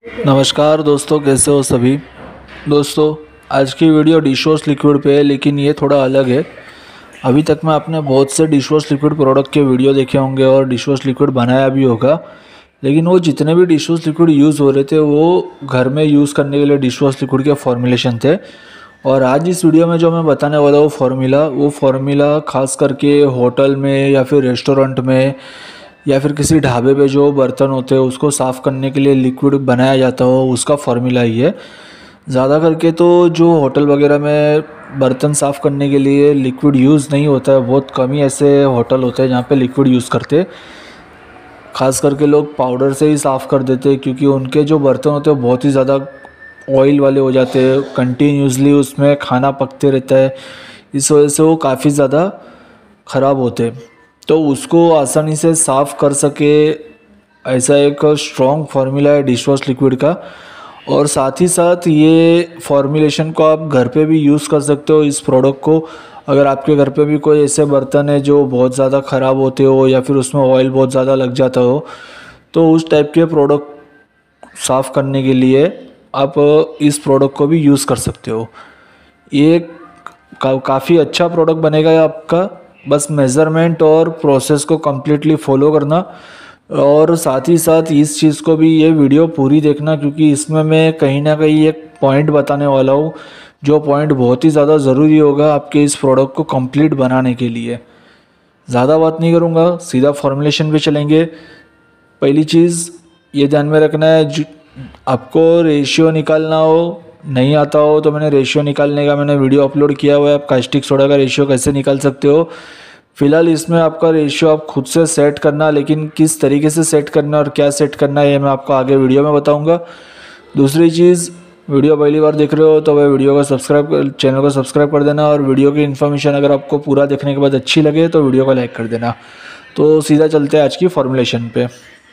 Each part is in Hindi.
नमस्कार दोस्तों, कैसे हो सभी दोस्तों। आज की वीडियो डिश वॉश लिक्विड पे है, लेकिन ये थोड़ा अलग है। अभी तक मैं अपने बहुत से डिश वॉश लिक्विड प्रोडक्ट के वीडियो देखे होंगे और डिश वॉश लिक्विड बनाया भी होगा, लेकिन वो जितने भी डिश वॉश लिक्विड यूज़ हो रहे थे वो घर में यूज़ करने के लिए डिश वॉश लिक्विड के फॉर्मुलेशन थे। और आज इस वीडियो में जो मैं बताने वाला हूँ वो फार्मूला खास करके होटल में या फिर रेस्टोरेंट में या फिर किसी ढाबे पे जो बर्तन होते हैं उसको साफ़ करने के लिए लिक्विड बनाया जाता हो, उसका फार्मूला ही है। ज़्यादा करके तो जो होटल वगैरह में बर्तन साफ़ करने के लिए लिक्विड यूज़ नहीं होता है, बहुत कम ही ऐसे होटल होते हैं जहाँ पे लिक्विड यूज़ करते हैं। खास करके लोग पाउडर से ही साफ़ कर देते हैं, क्योंकि उनके जो बर्तन होते हैं बहुत ही ज़्यादा ऑयल वाले हो जाते हैं, कंटिन्यूसली उसमें खाना पकते रहता है, इस वजह से वो काफ़ी ज़्यादा ख़राब होते हैं। तो उसको आसानी से साफ़ कर सके ऐसा एक स्ट्रॉन्ग फार्मूला है डिश वॉश लिक्विड का। और साथ ही साथ ये फॉर्मुलेशन को आप घर पे भी यूज़ कर सकते हो इस प्रोडक्ट को। अगर आपके घर पे भी कोई ऐसे बर्तन है जो बहुत ज़्यादा ख़राब होते हो या फिर उसमें ऑयल बहुत ज़्यादा लग जाता हो, तो उस टाइप के प्रोडक्ट साफ़ करने के लिए आप इस प्रोडक्ट को भी यूज़ कर सकते हो। ये काफ़ी अच्छा प्रोडक्ट बनेगा आपका। बस मेज़रमेंट और प्रोसेस को कम्प्लीटली फॉलो करना, और साथ ही साथ इस चीज़ को भी ये वीडियो पूरी देखना, क्योंकि इसमें मैं कहीं ना कहीं एक पॉइंट बताने वाला हूँ जो पॉइंट बहुत ही ज़्यादा ज़रूरी होगा आपके इस प्रोडक्ट को कंप्लीट बनाने के लिए। ज़्यादा बात नहीं करूँगा, सीधा फॉर्मुलेशन पे चलेंगे। पहली चीज़ ये ध्यान में रखना है, आपको रेशियो निकालना हो, नहीं आता हो तो मैंने रेशियो निकालने का वीडियो अपलोड किया हुआ है। आप कास्टिक सोडा का रेशियो कैसे निकाल सकते हो। फिलहाल इसमें आपका रेशियो आप खुद से सेट करना, लेकिन किस तरीके से सेट करना और क्या सेट करना है ये मैं आपको आगे वीडियो में बताऊंगा। दूसरी चीज़, वीडियो पहली बार देख रहे हो तो वह चैनल को सब्सक्राइब कर देना, और वीडियो की इन्फॉर्मेशन अगर आपको पूरा देखने के बाद अच्छी लगे तो वीडियो को लाइक कर देना। तो सीधा चलते हैं आज की फॉर्मुलेशन पे।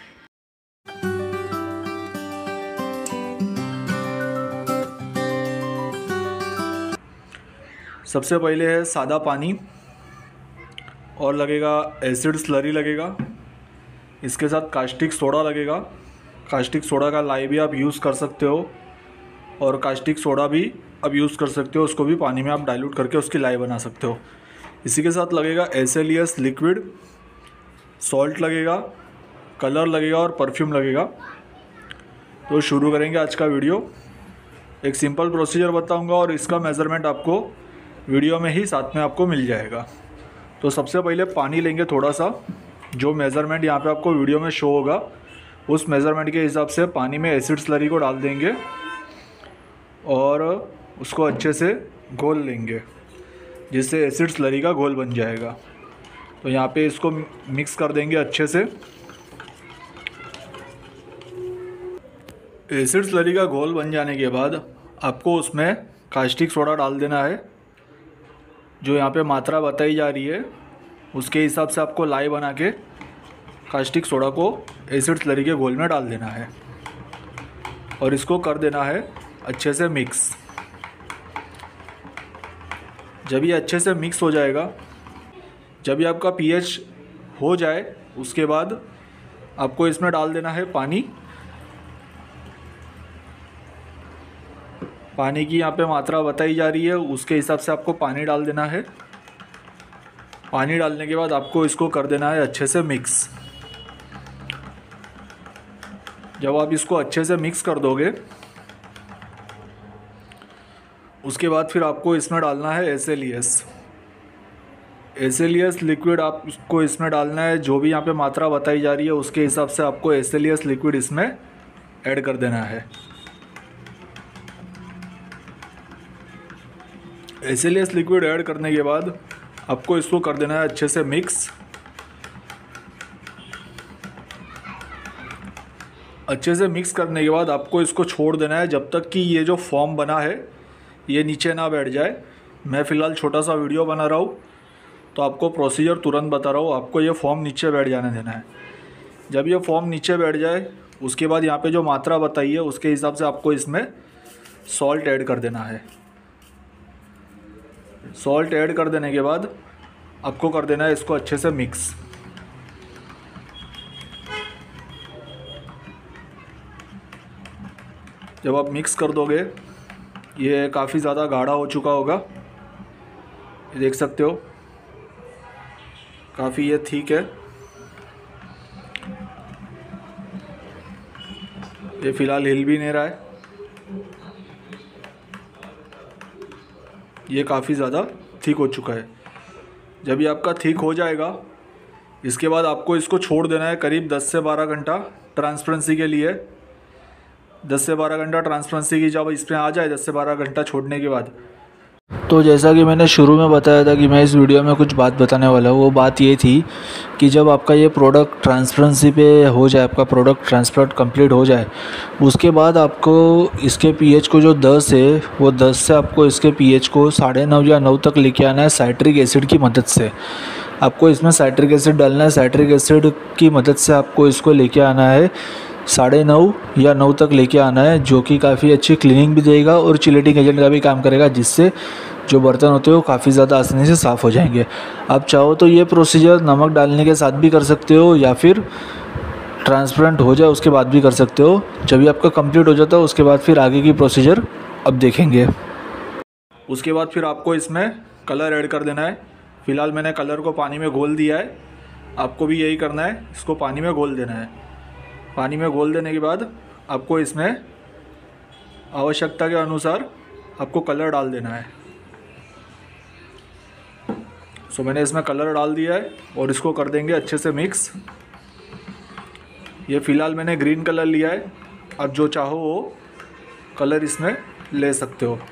सबसे पहले है सादा पानी, और लगेगा एसिड स्लरी लगेगा, इसके साथ कास्टिक सोडा लगेगा। कास्टिक सोडा का लाई भी आप यूज़ कर सकते हो, और कास्टिक सोडा भी आप यूज़ कर सकते हो, उसको भी पानी में आप डाइल्यूट करके उसकी लाई बना सकते हो। इसी के साथ लगेगा SLES लिक्विड, सॉल्ट लगेगा, कलर लगेगा और परफ्यूम लगेगा। तो शुरू करेंगे आज का वीडियो। एक सिंपल प्रोसीजर बताऊंगा और इसका मेज़रमेंट आपको वीडियो में ही साथ में आपको मिल जाएगा। तो सबसे पहले पानी लेंगे थोड़ा सा, जो मेज़रमेंट यहाँ पे आपको वीडियो में शो होगा उस मेज़रमेंट के हिसाब से पानी में एसिड स्लरी को डाल देंगे और उसको अच्छे से घोल लेंगे, जिससे एसिड स्लरी का घोल बन जाएगा। तो यहाँ पे इसको मिक्स कर देंगे अच्छे से। एसिड स्लरी का घोल बन जाने के बाद आपको उसमें कास्टिक सोडा डाल देना है। जो यहाँ पे मात्रा बताई जा रही है उसके हिसाब से आपको लाई बना के कास्टिक सोडा को एसिड स्लरी के घोल में डाल देना है, और इसको कर देना है अच्छे से मिक्स। जब ये अच्छे से मिक्स हो जाएगा, जब ये आपका pH हो जाए, उसके बाद आपको इसमें डाल देना है पानी। पानी की यहाँ पे मात्रा बताई जा रही है, उसके हिसाब से आपको पानी डाल देना है। पानी डालने के बाद आपको इसको कर देना है अच्छे से मिक्स। जब आप इसको अच्छे से मिक्स कर दोगे, उसके बाद फिर आपको इसमें डालना है SLES लिक्विड। आपको इसमें डालना है, जो भी यहाँ पे मात्रा बताई जा रही है उसके हिसाब से आपको SLES लिक्विड इसमें ऐड कर देना है। SLES लिक्विड ऐड करने के बाद आपको इसको कर देना है अच्छे से मिक्स। अच्छे से मिक्स करने के बाद आपको इसको छोड़ देना है जब तक कि ये जो फॉर्म बना है ये नीचे ना बैठ जाए। मैं फ़िलहाल छोटा सा वीडियो बना रहा हूँ तो आपको प्रोसीजर तुरंत बता रहा हूँ। आपको ये फॉर्म नीचे बैठ जाने देना है। जब ये फॉर्म नीचे बैठ जाए, उसके बाद यहाँ पे जो मात्रा बताई है उसके हिसाब से आपको इसमें सॉल्ट ऐड कर देना है। सॉल्ट ऐड कर देने के बाद आपको कर देना है इसको अच्छे से मिक्स। जब आप मिक्स कर दोगे ये काफ़ी ज़्यादा गाढ़ा हो चुका होगा, ये देख सकते हो काफ़ी ये ठीक है। ये फ़िलहाल हिल भी नहीं रहा है, ये काफ़ी ज़्यादा ठीक हो चुका है। जब ये आपका ठीक हो जाएगा इसके बाद आपको इसको छोड़ देना है करीब 10 से 12 घंटा ट्रांसपेरेंसी के लिए। 10 से 12 घंटा ट्रांसपेरेंसी की जब इसमें आ जाए 10 से 12 घंटा छोड़ने के बाद, तो जैसा कि मैंने शुरू में बताया था कि मैं इस वीडियो में कुछ बात बताने वाला हूँ, वो बात ये थी कि जब आपका ये प्रोडक्ट ट्रांसपेरेंसी पे हो जाए, आपका प्रोडक्ट ट्रांसपेरेंट कंप्लीट हो जाए, उसके बाद आपको इसके पीएच को जो 10 है वो 10 से आपको इसके पीएच को 9.5 या 9 तक लेके आना है साइट्रिक एसिड की मदद से। आपको इसमें साइट्रिक एसिड डालना है, साइट्रिक एसिड की मदद से आपको इसको लेके आना है 9.5 या 9 तक लेके आना है, जो कि काफ़ी अच्छी क्लीनिंग भी देगा और चिलेटिंग एजेंट का भी काम करेगा, जिससे जो बर्तन होते हैं वो काफ़ी ज़्यादा आसानी से साफ़ हो जाएंगे। आप चाहो तो ये प्रोसीजर नमक डालने के साथ भी कर सकते हो या फिर ट्रांसपेरेंट हो जाए उसके बाद भी कर सकते हो। जब भी आपका कंप्लीट हो जाता है उसके बाद फिर आगे की प्रोसीजर अब देखेंगे। उसके बाद फिर आपको इसमें कलर ऐड कर देना है। फ़िलहाल मैंने कलर को पानी में घोल दिया है, आपको भी यही करना है, इसको पानी में घोल देना है। पानी में घोल देने के बाद आपको इसमें आवश्यकता के अनुसार आपको कलर डाल देना है। सो मैंने इसमें कलर डाल दिया है और इसको कर देंगे अच्छे से मिक्स। ये फ़िलहाल मैंने ग्रीन कलर लिया है, अब जो चाहो वो कलर इसमें ले सकते हो।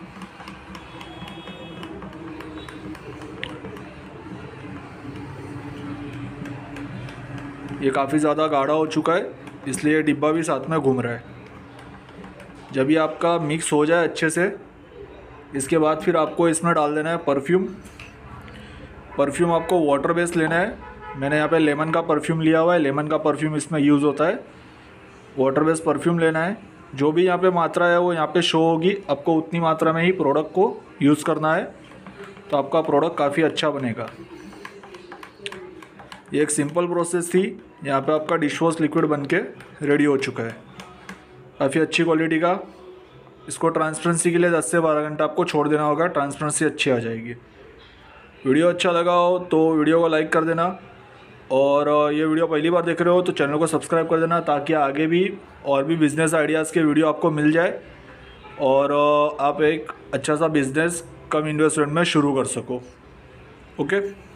ये काफ़ी ज़्यादा गाढ़ा हो चुका है, इसलिए ये डिब्बा भी साथ में घूम रहा है। जब ये आपका मिक्स हो जाए अच्छे से, इसके बाद फिर आपको इसमें डाल देना है परफ्यूम। परफ्यूम आपको वाटर बेस्ड लेना है। मैंने यहाँ पे लेमन का परफ्यूम लिया हुआ है, लेमन का परफ्यूम इसमें यूज़ होता है। वाटर बेस्ड परफ्यूम लेना है, जो भी यहाँ पे मात्रा है वो यहाँ पे शो होगी, आपको उतनी मात्रा में ही प्रोडक्ट को यूज़ करना है, तो आपका प्रोडक्ट काफ़ी अच्छा बनेगा। ये एक सिंपल प्रोसेस थी। यहाँ पे आपका डिश वॉश लिक्विड बनके रेडी हो चुका है, काफ़ी अच्छी क्वालिटी का। इसको ट्रांसपेरेंसी के लिए 10 से 12 घंटा आपको छोड़ देना होगा, ट्रांसपेरेंसी अच्छी आ जाएगी। वीडियो अच्छा लगा हो तो वीडियो को लाइक कर देना, और ये वीडियो पहली बार देख रहे हो तो चैनल को सब्सक्राइब कर देना, ताकि आगे भी और भी बिज़नेस आइडियाज़ के वीडियो आपको मिल जाए और आप एक अच्छा सा बिज़नेस कम इन्वेस्टमेंट में शुरू कर सको। ओके।